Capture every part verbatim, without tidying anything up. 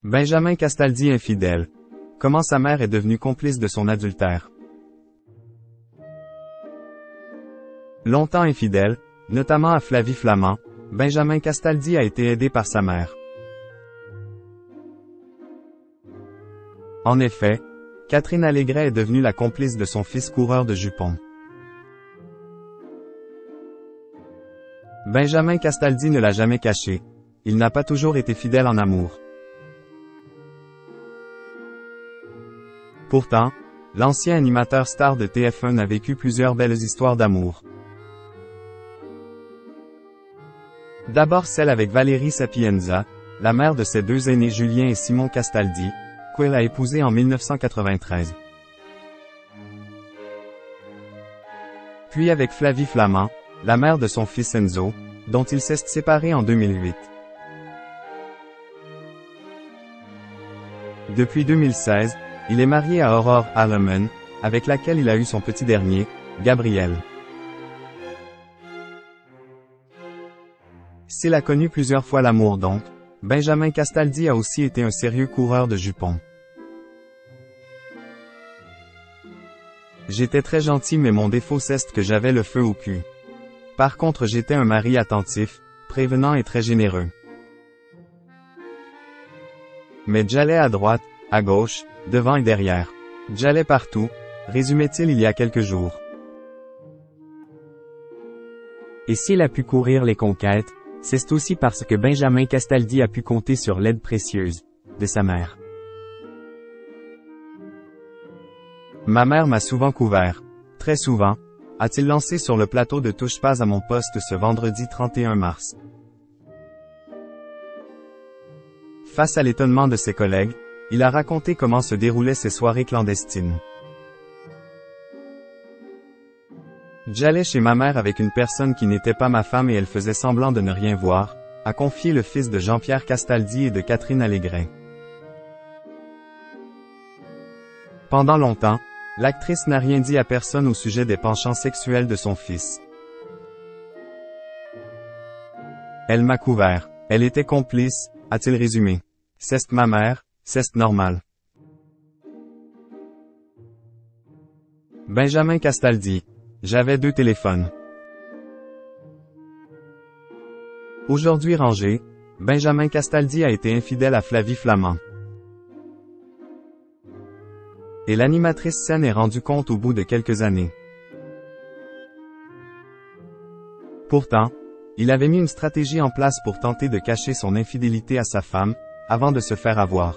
Benjamin Castaldi infidèle. Comment sa mère est devenue complice de son adultère. Longtemps infidèle, notamment à Flavie Flament, Benjamin Castaldi a été aidé par sa mère. En effet, Catherine Allégret est devenue la complice de son fils coureur de jupons. Benjamin Castaldi ne l'a jamais caché. Il n'a pas toujours été fidèle en amour. Pourtant, l'ancien animateur star de T F un a vécu plusieurs belles histoires d'amour. D'abord celle avec Valérie Sapienza, la mère de ses deux aînés Julien et Simon Castaldi, qu'elle a épousé en mille neuf cent quatre-vingt-treize. Puis avec Flavie Flament, la mère de son fils Enzo, dont il s'est séparé en deux mille huit. Depuis deux mille seize, il est marié à Aurore Alleman, avec laquelle il a eu son petit dernier, Gabriel. S'il a connu plusieurs fois l'amour donc, Benjamin Castaldi a aussi été un sérieux coureur de jupons. J'étais très gentil mais mon défaut c'est que j'avais le feu au cul. Par contre j'étais un mari attentif, prévenant et très généreux. Mais j'allais à droite, à gauche, devant et derrière. J'allais partout, résumait-il il y a quelques jours. Et s'il a pu courir les conquêtes, c'est aussi parce que Benjamin Castaldi a pu compter sur l'aide précieuse de sa mère. Ma mère m'a souvent couvert. Très souvent, a-t-il lancé sur le plateau de Touche pas à mon poste ce vendredi trente et un mars. Face à l'étonnement de ses collègues, il a raconté comment se déroulaient ses soirées clandestines. J'allais chez ma mère avec une personne qui n'était pas ma femme et elle faisait semblant de ne rien voir, a confié le fils de Jean-Pierre Castaldi et de Catherine Allégret. Pendant longtemps, l'actrice n'a rien dit à personne au sujet des penchants sexuels de son fils. Elle m'a couvert. Elle était complice, a-t-il résumé. C'est ma mère, c'est normal. Benjamin Castaldi. J'avais deux téléphones. Aujourd'hui rangé, Benjamin Castaldi a été infidèle à Flavie Flament. Et l'animatrice s'en est rendue compte au bout de quelques années. Pourtant, il avait mis une stratégie en place pour tenter de cacher son infidélité à sa femme, avant de se faire avoir.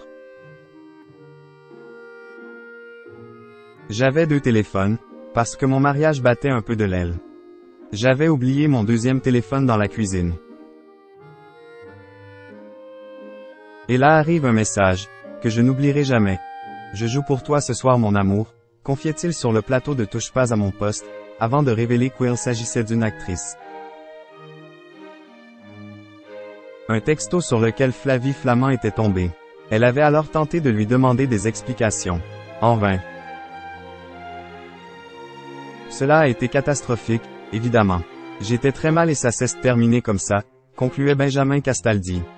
J'avais deux téléphones, parce que mon mariage battait un peu de l'aile. J'avais oublié mon deuxième téléphone dans la cuisine. Et là arrive un message, que je n'oublierai jamais. Je joue pour toi ce soir mon amour, confiait-il sur le plateau de Touche pas à mon poste, avant de révéler qu'il s'agissait d'une actrice. Un texto sur lequel Flavie Flament était tombée. Elle avait alors tenté de lui demander des explications. En vain. Cela a été catastrophique, évidemment. J'étais très mal et ça s'est terminé comme ça, concluait Benjamin Castaldi.